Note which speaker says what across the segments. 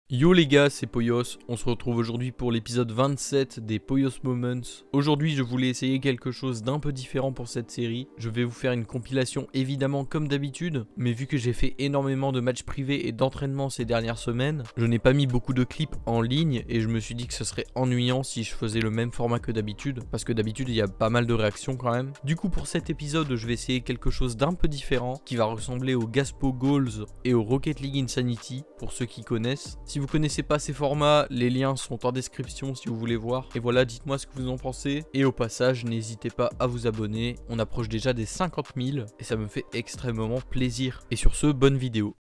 Speaker 1: Yo les gars, c'est Poyos, on se retrouve aujourd'hui pour l'épisode 27 des Poyos Moments. Aujourd'hui je voulais essayer quelque chose d'un peu différent pour cette série. Je vais vous faire une compilation évidemment comme d'habitude, mais vu que j'ai fait énormément de matchs privés et d'entraînement ces dernières semaines, je n'ai pas mis beaucoup de clips en ligne et je me suis dit que ce serait ennuyant si je faisais le même format que d'habitude, parce que d'habitude il y a pas mal de réactions quand même. Du coup pour cet épisode je vais essayer quelque chose d'un peu différent, qui va ressembler au Gaspo Goals et au Rocket League Insanity, pour ceux qui connaissent. Si vous connaissez pas ces formats, les liens sont en description si vous voulez voir. Et voilà, dites-moi ce que vous en pensez. Et au passage, n'hésitez pas à vous abonner. On approche déjà des 50 000 et ça me fait extrêmement plaisir. Et sur ce, bonne vidéo.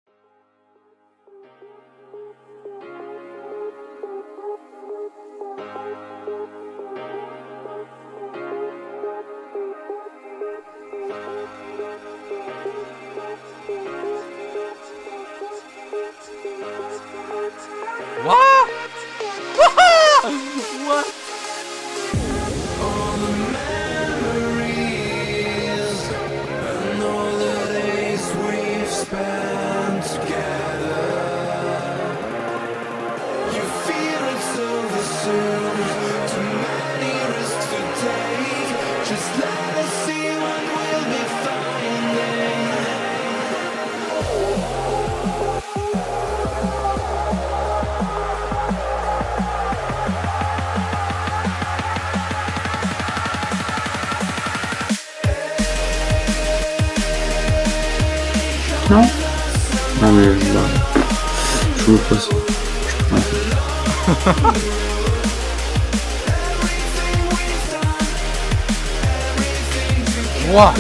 Speaker 1: What? What?
Speaker 2: All the memories and all the days we've spent together. You feel it's over soon. Too many risks to take. Just let us see what we'll be finding.
Speaker 3: Non. Non mais là, je vous le passe.
Speaker 1: Wow.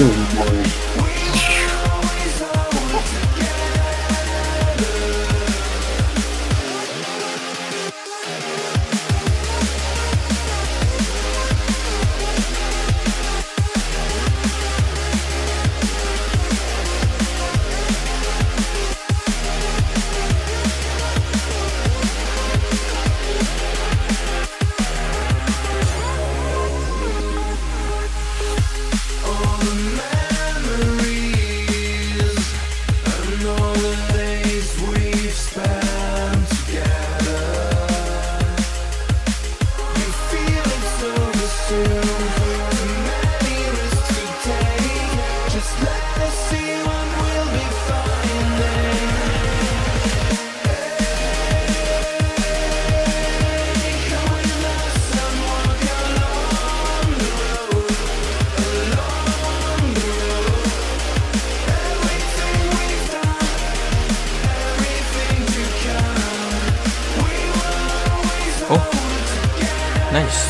Speaker 1: Oh, nice.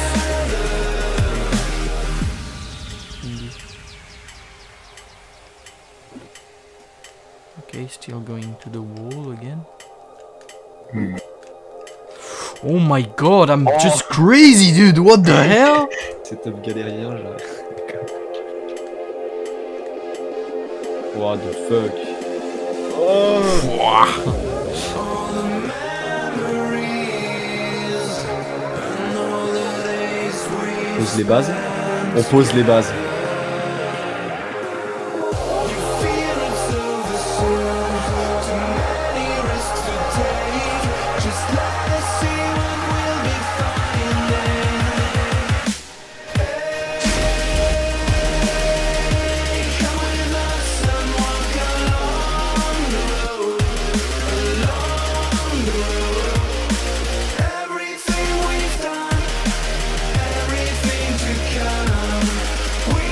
Speaker 1: Okay, still going to the wall again. Oh my god, I'm just crazy, dude. What the hell?
Speaker 4: C'est top galérien, genre. What the fuck? Oh! Pose les bases. On pose les bases.
Speaker 2: We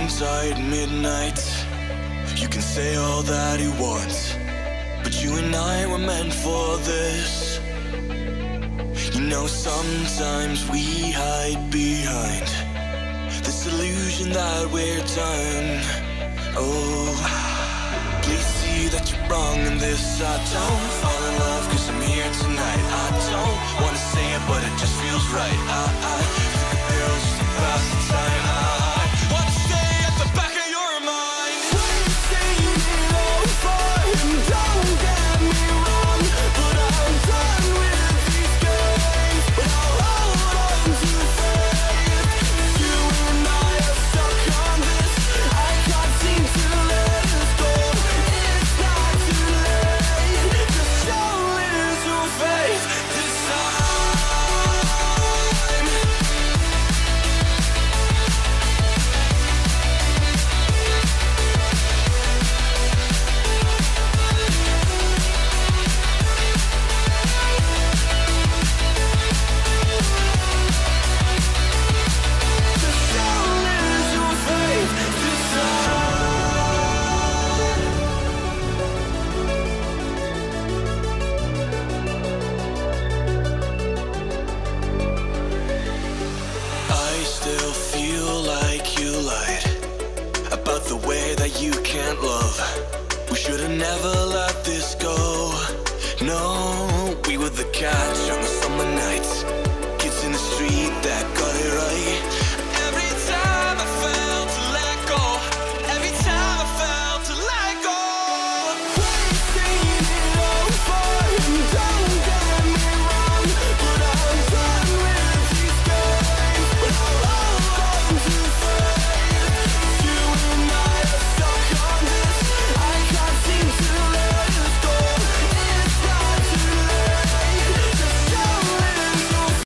Speaker 2: inside midnight. You can say all that you want, but you and I were meant for this. You know, sometimes we hide behind this illusion that we're done. Oh, please see that you're wrong in this. I don't fall in love 'cause I'm here tonight. I don't wanna say it, but it just feels right. I think a girl just to pass the time. I wanna stay at the back of your mind. We're saying it over, and don't get me wrong, but I'm done with these games. But I'll hold on to faith. You and I are stuck on this. I can't seem to let us go. It's not too late. Just show little faith this time. Just show little faith this time. I still feel like you lied about the way that you can't love. We should have never let this go. No, we were the catch on the summer nights.